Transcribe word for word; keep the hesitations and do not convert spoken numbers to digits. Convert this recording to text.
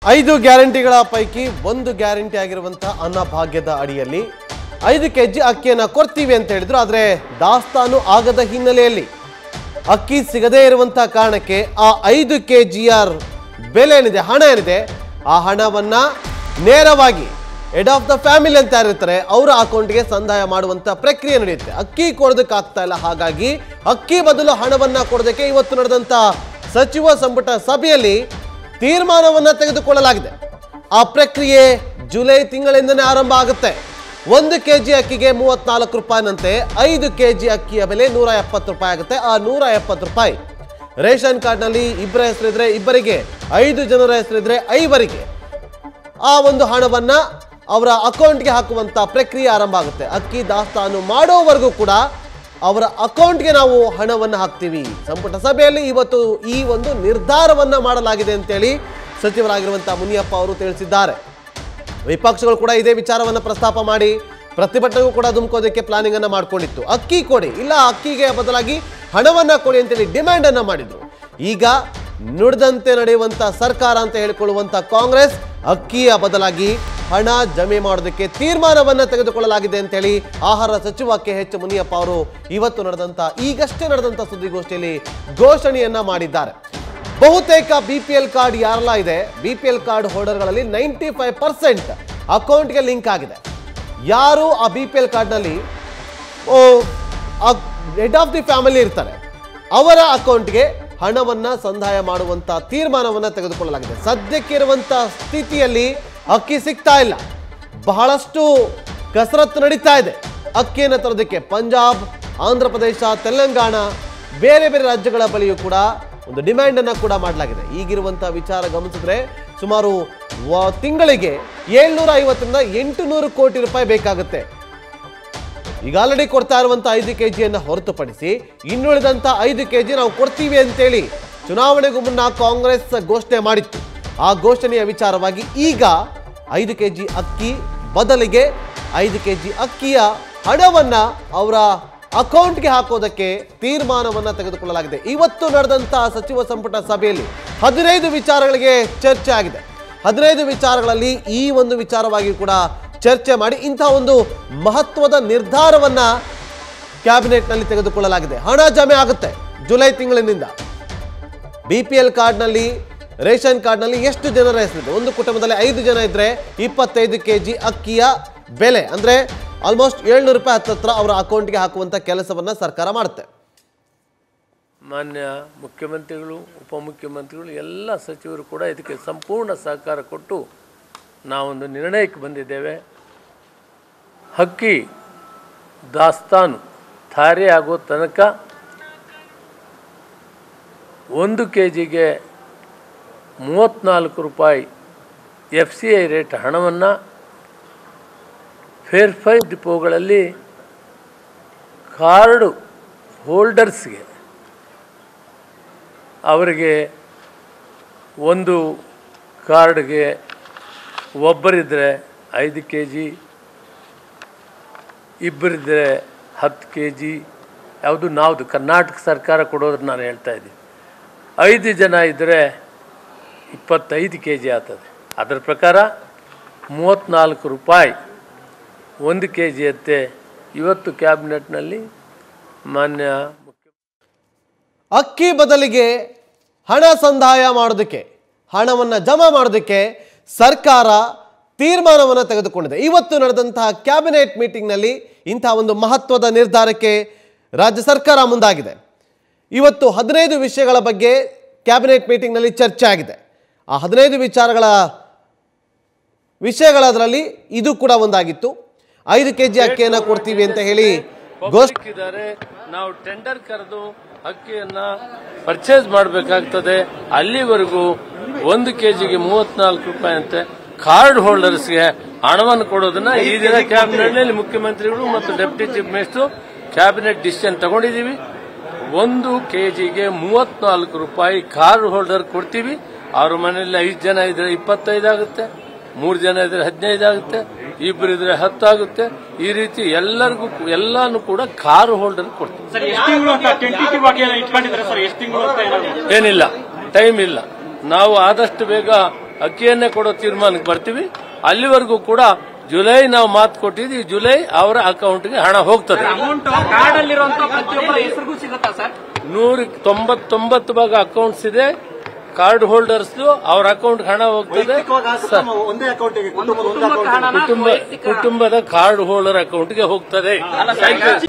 ಐದು ಗ್ಯಾರಂಟಿಗಳ ಪೈಕಿ ಒಂದು ಗ್ಯಾರಂಟಿ ಆಗಿರುವಂತಹ ಅನ್ನಭಾಗ್ಯದ ಅಡಿಯಲ್ಲಿ ಐದು ಕೆಜಿ ಅಕ್ಕಿಯನ್ನ ಕೊಡ್ತೀವಿ ಅಂತ ಹೇಳಿದ್ರು. ಆದರೆ ದಾಸ್ತಾನು ಆಗದ ಹಿನ್ನೆಲೆಯಲ್ಲಿ ಅಕ್ಕಿ ಸಿಗದೇ ಇರುವಂತಹ ಕಾರಣಕ್ಕೆ ಆ ಐದು ಕೆಜಿಯ ಬೆಲೆ ಏನಿದೆ, ಹಣ ಏನಿದೆ, ಆ ಹಣವನ್ನ ನೇರವಾಗಿ ಹೆಡ್ ಆಫ್ ದ ಫ್ಯಾಮಿಲಿ ಅಂತ ಯಾರಿರ್ತಾರೆ ಅವರ ಅಕೌಂಟ್ಗೆ ಸಂದಾಯ ಮಾಡುವಂತ ಪ್ರಕ್ರಿಯೆ ನಡೆಯುತ್ತೆ. ಅಕ್ಕಿ ಕೊಡೋದಕ್ಕೆ ಆಗ್ತಾ ಇಲ್ಲ, ಹಾಗಾಗಿ ಅಕ್ಕಿ ಬದಲು ಹಣವನ್ನ ಕೊಡೋದಕ್ಕೆ ಇವತ್ತು ನಡೆದಂತ ಸಚಿವ ಸಂಪುಟ ಸಭೆಯಲ್ಲಿ ತೀರ್ಮಾನವನ್ನ ತೆಗೆದುಕೊಳ್ಳಲಾಗಿದೆ. ಆ ಪ್ರಕ್ರಿಯೆ ಜುಲೈ ತಿಂಗಳಿಂದನೇ ಆರಂಭ ಆಗುತ್ತೆ. ಒಂದು ಕೆಜಿ ಅಕ್ಕಿಗೆ ಮೂವತ್ನಾಲ್ಕು ರೂಪಾಯಿನಂತೆ ಐದು ಕೆಜಿ ಅಕ್ಕಿಯ ಬೆಲೆ ನೂರ ಎಪ್ಪತ್ತು ರೂಪಾಯಿ ಆಗುತ್ತೆ. ಆ ನೂರ ಎಪ್ಪತ್ತು ರೂಪಾಯಿ ರೇಷನ್ ಕಾರ್ಡ್ನಲ್ಲಿ ಇಬ್ಬರ ಹೆಸರಿದ್ರೆ ಇಬ್ಬರಿಗೆ, ಐದು ಜನರ ಹೆಸರಿದ್ರೆ ಐವರಿಗೆ ಆ ಒಂದು ಹಣವನ್ನ ಅವರ ಅಕೌಂಟ್ಗೆ ಹಾಕುವಂತ ಪ್ರಕ್ರಿಯೆ ಆರಂಭ ಆಗುತ್ತೆ. ಅಕ್ಕಿ ದಾಸ್ತಾನು ಮಾಡೋವರೆಗೂ ಕೂಡ ಅವರ ಅಕೌಂಟ್ಗೆ ನಾವು ಹಣವನ್ನು ಹಾಕ್ತೀವಿ. ಸಂಪುಟ ಸಭೆಯಲ್ಲಿ ಇವತ್ತು ಈ ಒಂದು ನಿರ್ಧಾರವನ್ನ ಮಾಡಲಾಗಿದೆ ಅಂತೇಳಿ ಸಚಿವರಾಗಿರುವಂತಹ ಮುನಿಯಪ್ಪ ಅವರು ತಿಳಿಸಿದ್ದಾರೆ. ವಿಪಕ್ಷಗಳು ಕೂಡ ಇದೇ ವಿಚಾರವನ್ನು ಪ್ರಸ್ತಾಪ ಮಾಡಿ ಪ್ರತಿಭಟನೆಗೂ ಕೂಡ ಧುಮುಕೋದಕ್ಕೆ ಪ್ಲಾನಿಂಗ್ ಅನ್ನ ಮಾಡ್ಕೊಂಡಿತ್ತು. ಅಕ್ಕಿ ಕೊಡಿ, ಇಲ್ಲ ಅಕ್ಕಿಗೆ ಬದಲಾಗಿ ಹಣವನ್ನ ಕೊಡಿ ಅಂತೇಳಿ ಡಿಮ್ಯಾಂಡ್ ಅನ್ನ ಮಾಡಿದ್ರು. ಈಗ ನುಡಿದಂತೆ ನಡೆಯುವಂತ ಸರ್ಕಾರ ಅಂತ ಹೇಳಿಕೊಳ್ಳುವಂತ ಕಾಂಗ್ರೆಸ್ ಅಕ್ಕಿಯ ಬದಲಾಗಿ ಹಣ ಜಮೆ ಮಾಡೋದಕ್ಕೆ ತೀರ್ಮಾನವನ್ನ ತೆಗೆದುಕೊಳ್ಳಲಾಗಿದೆ ಅಂತೇಳಿ ಆಹಾರ ಸಚಿವ ಕೆ ಎಚ್ ಮುನಿಯಪ್ಪ ಅವರು ಇವತ್ತು ನಡೆದಂತ ಈಗಷ್ಟೇ ನಡೆದಂತ ಸುದ್ದಿಗೋಷ್ಠಿಯಲ್ಲಿ ಘೋಷಣೆಯನ್ನ ಮಾಡಿದ್ದಾರೆ. ಬಹುತೇಕ ಬಿ ಪಿ ಎಲ್ ಕಾರ್ಡ್ ಯಾರೆಲ್ಲ ಇದೆ, ಬಿ ಪಿ ಎಲ್ ಕಾರ್ಡ್ ಹೋಲ್ಡರ್ಗಳಲ್ಲಿ ನೈಂಟಿ ಫೈವ್ ಪರ್ಸೆಂಟ್ ಅಕೌಂಟ್ಗೆ ಲಿಂಕ್ ಆಗಿದೆ. ಯಾರು ಆ ಬಿ ಪಿ ಎಲ್ ಕಾರ್ಡ್ನಲ್ಲಿ ಹೆಡ್ ಆಫ್ ದಿ ಫ್ಯಾಮಿಲಿ ಇರ್ತಾರೆ ಅವರ ಅಕೌಂಟ್ಗೆ ಹಣವನ್ನ ಸಂದಾಯ ಮಾಡುವಂತ ತೀರ್ಮಾನವನ್ನ ತೆಗೆದುಕೊಳ್ಳಲಾಗಿದೆ. ಸದ್ಯಕ್ಕೆ ಇರುವಂತ ಸ್ಥಿತಿಯಲ್ಲಿ ಅಕ್ಕಿ ಸಿಗ್ತಾ ಇಲ್ಲ, ಬಹಳಷ್ಟು ಕಸರತ್ತು ನಡೀತಾ ಇದೆ ಅಕ್ಕಿಯನ್ನು ತರೋದಕ್ಕೆ. ಪಂಜಾಬ್, ಆಂಧ್ರ ಪ್ರದೇಶ, ತೆಲಂಗಾಣ, ಬೇರೆ ಬೇರೆ ರಾಜ್ಯಗಳ ಬಳಿಯೂ ಕೂಡ ಒಂದು ಡಿಮ್ಯಾಂಡ್ ಅನ್ನ ಕೂಡ ಮಾಡಲಾಗಿದೆ. ಈಗಿರುವಂತಹ ವಿಚಾರ ಗಮನಿಸಿದ್ರೆ ಸುಮಾರು ತಿಂಗಳಿಗೆ ಏಳ್ನೂರ ಐವತ್ತರಿಂದ ಎಂಟು ನೂರು ಕೋಟಿ ರೂಪಾಯಿ ಬೇಕಾಗುತ್ತೆ. ಈಗ ಆಲ್ರೆಡಿ ಕೊಡ್ತಾ ಇರುವಂತಹ ಐದು ಕೆಜಿಯನ್ನು ಹೊರತುಪಡಿಸಿ ಇನ್ನುಳಿದಂತ ಐದು ಕೆಜಿ ನಾವು ಕೊಡ್ತೀವಿ ಅಂತೇಳಿ ಚುನಾವಣೆಗೂ ಮುನ್ನ ಕಾಂಗ್ರೆಸ್ ಘೋಷಣೆ ಮಾಡಿತ್ತು. ಆ ಘೋಷಣೆಯ ವಿಚಾರವಾಗಿ ಈಗ ಐದು ಕೆಜಿ ಅಕ್ಕಿ ಬದಲಿಗೆ ಐದು ಕೆಜಿ ಅಕ್ಕಿಯ ಹಣವನ್ನ ಅವರ ಅಕೌಂಟ್ಗೆ ಹಾಕೋದಕ್ಕೆ ತೀರ್ಮಾನವನ್ನ ತೆಗೆದುಕೊಳ್ಳಲಾಗಿದೆ. ಇವತ್ತು ನಡೆದಂತಹ ಸಚಿವ ಸಂಪುಟ ಸಭೆಯಲ್ಲಿ ಹದಿನೈದು ವಿಚಾರಗಳಿಗೆ ಚರ್ಚೆ ಆಗಿದೆ. ಹದಿನೈದು ವಿಚಾರಗಳಲ್ಲಿ ಈ ಒಂದು ವಿಚಾರವಾಗಿ ಕೂಡ ಚರ್ಚೆ ಮಾಡಿ ಇಂತಹ ಒಂದು ಮಹತ್ವದ ನಿರ್ಧಾರವನ್ನ ಕ್ಯಾಬಿನೆಟ್ನಲ್ಲಿ ತೆಗೆದುಕೊಳ್ಳಲಾಗಿದೆ. ಹಣ ಜಮೆ ಆಗುತ್ತೆ ಜುಲೈ ತಿಂಗಳಿನಿಂದ. ಬಿ ಪಿ ಎಲ್ ಕಾರ್ಡ್ನಲ್ಲಿ, ರೇಷನ್ ಕಾರ್ಡ್ನಲ್ಲಿ ಎಷ್ಟು ಜನರ ಹೆಸರಿದೆ, ಒಂದು ಕುಟುಂಬದಲ್ಲಿ ಐದು ಜನ ಇದ್ರೆ ಇಪ್ಪತ್ತೈದು ಕೆಜಿ ಅಕ್ಕಿಯ ಬೆಲೆ ಅಂದ್ರೆ ಆಲ್ಮೋಸ್ಟ್ ಏಳ್ನೂರು ರೂಪಾಯಿ ಹತ್ತತ್ರ ಅವರ ಅಕೌಂಟ್ಗೆ ಹಾಕುವಂತ ಕೆಲಸವನ್ನ ಸರ್ಕಾರ ಮಾಡುತ್ತೆ. ಮಾನ್ಯ ಮುಖ್ಯಮಂತ್ರಿಗಳು, ಉಪಮುಖ್ಯಮಂತ್ರಿಗಳು, ಎಲ್ಲ ಸಚಿವರು ಕೂಡ ಇದಕ್ಕೆ ಸಂಪೂರ್ಣ ಸಹಕಾರ ಕೊಟ್ಟು ನಾವೊಂದು ನಿರ್ಣಯಕ್ಕೆ ಬಂದಿದ್ದೇವೆ. ಅಕ್ಕಿ ದಾಸ್ತಾನು ತಾರೆ ಆಗೋ ತನಕ ಒಂದು ಕೆ ಜಿಗೆ ಮೂವತ್ತ್ನಾಲ್ಕು ರೂಪಾಯಿ ಎಫ್ ಸಿ ಐ ರೇಟ್ ಹಣವನ್ನು ಫೇರ್ಫೈ ಡಿಪೋಗಳಲ್ಲಿ ಕಾರ್ಡು ಹೋಲ್ಡರ್ಸ್ಗೆ ಅವರಿಗೆ ಒಂದು ಕಾರ್ಡ್ಗೆ ಒಬ್ಬರಿದ್ದರೆ ಐದು ಕೆ ಜಿ, ಇಬ್ಬರಿದ್ದರೆ ಹತ್ತು ಕೆ ಜಿ, ಯಾವುದು ನಾವುದು ಕರ್ನಾಟಕ ಸರ್ಕಾರ ಕೊಡೋದ್ರ ನಾನು ಹೇಳ್ತಾ ಇದ್ದೀನಿ. ಐದು ಜನ ಇದ್ದರೆ ಇಪ್ಪತ್ತೈದು ಕೆ ಜಿ ಆಗ್ತದೆ. ಅದರ ಪ್ರಕಾರ ಮೂವತ್ತ್ನಾಲ್ಕು ರೂಪಾಯಿ ಒಂದು ಕೆ ಜಿ ಅಂತೆ ಇವತ್ತು ಕ್ಯಾಬಿನೆಟ್ನಲ್ಲಿ ಮಾನ್ಯ ಮುಖ್ಯ ಅಕ್ಕಿ ಬದಲಿಗೆ ಹಣ ಸಂದಾಯ ಮಾಡೋದಕ್ಕೆ, ಹಣವನ್ನು ಜಮಾ ಮಾಡೋದಕ್ಕೆ ಸರ್ಕಾರ ತೀರ್ಮಾನವನ್ನು ತೆಗೆದುಕೊಂಡಿದೆ. ಇವತ್ತು ನಡೆದಂತಹ ಕ್ಯಾಬಿನೆಟ್ ಮೀಟಿಂಗ್ನಲ್ಲಿ ಇಂತಹ ಒಂದು ಮಹತ್ವದ ನಿರ್ಧಾರಕ್ಕೆ ರಾಜ್ಯ ಸರ್ಕಾರ ಮುಂದಾಗಿದೆ. ಇವತ್ತು ಹದಿನೈದು ವಿಷಯಗಳ ಬಗ್ಗೆ ಕ್ಯಾಬಿನೆಟ್ ಮೀಟಿಂಗ್ನಲ್ಲಿ ಚರ್ಚೆ ಆಗಿದೆ. ಆ ಹದಿನೈದು ವಿಚಾರಗಳ ವಿಷಯಗಳದರಲ್ಲಿ ಇದು ಕೂಡ ಒಂದಾಗಿತ್ತು. ಐದು ಕೆಜಿ ಅಕ್ಕಿಯನ್ನು ಕೊಡ್ತೀವಿ ಅಂತ ಹೇಳಿ ಘೋಷಿಸಿದ್ದಾರೆ. ನಾವು ಟೆಂಡರ್ ಕರೆದು ಅಕ್ಕಿಯನ್ನ ಪರ್ಚೇಸ್ ಮಾಡಬೇಕಾಗ್ತದೆ. ಅಲ್ಲಿವರೆಗೂ ಒಂದು ಕೆಜಿಗೆ ಮೂವತ್ನಾಲ್ಕು ರೂಪಾಯಿ ಅಂತೆ ಕಾರ್ಡ್ ಹೋಲ್ಡರ್ಸ್ಗೆ ಹಣವನ್ನು ಕೊಡೋದನ್ನ ಈ ದಿನ ಕ್ಯಾಬಿನೆಟ್ನಲ್ಲಿ ಮುಖ್ಯಮಂತ್ರಿಗಳು ಮತ್ತು deputy chief minister cabinet decision ತಗೊಂಡಿದ್ದೀವಿ. ಒಂದು ಕೆಜಿಗೆ ಮೂವತ್ನಾಲ್ಕು ರೂಪಾಯಿ ಕಾರ್ಡ್ ಹೋಲ್ಡರ್ ಕೊಡ್ತೀವಿ. ಅವ್ರ ಮನೆಯಲ್ಲಿ ಐದು ಜನ ಇದ್ರೆ ಇಪ್ಪತ್ತೈದು ಆಗುತ್ತೆ, ಮೂರು ಜನ ಇದ್ರೆ ಹದಿನೈದು ಆಗುತ್ತೆ, ಇಬ್ಬರು ಇದ್ರೆ ಹತ್ತಾಗುತ್ತೆ. ಈ ರೀತಿ ಎಲ್ಲರಿಗೂ ಎಲ್ಲಾನು ಕೂಡ ಕಾರು ಹೋಲ್ಡರ್ ಕೊಡ್ತೀವಿ. ಏನಿಲ್ಲ, ಟೈಮ್ ಇಲ್ಲ. ನಾವು ಆದಷ್ಟು ಬೇಗ ಅಕ್ಕಿಯನ್ನೇ ಕೊಡೋ ತೀರ್ಮಾನಕ್ಕೆ ಬರ್ತೀವಿ. ಅಲ್ಲಿವರೆಗೂ ಕೂಡ ಜುಲೈ ನಾವು ಮಾತು ಕೊಟ್ಟಿದ್ವಿ, ಜುಲೈ ಅವರ ಅಕೌಂಟ್ಗೆ ಹಣ ಹೋಗ್ತದೆ. ನೂರ ತೊಂಬತ್ತೊಂಬತ್ತು ಭಾಗ ಅಕೌಂಟ್ಸ್ ಇದೆ, ಕಾರ್ಡ್ ಹೋಲ್ಡರ್ಸ್ ಅವ್ರ ಅಕೌಂಟ್ ಹಣ ಹೋಗ್ತದೆ. ಕುಟುಂಬ ಕುಟುಂಬದ ಕಾರ್ಡ್ ಹೋಲ್ಡರ್ ಅಕೌಂಟ್ಗೆ ಹೋಗ್ತದೆ.